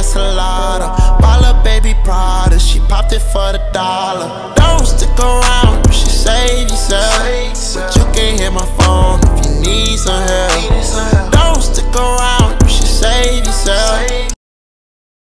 Castellana. Ball up baby Prada, she popped it for the dollar.